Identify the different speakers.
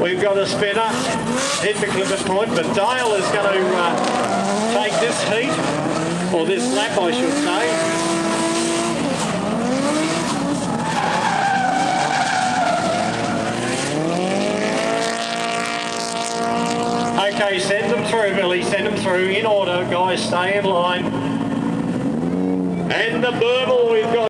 Speaker 1: We've got a spinner, hit the clipper point, but Dale is going to take this heat, or this lap I should say. Okay, send them through, Billy, send them through in order, guys, stay in line. And the Burble we've got.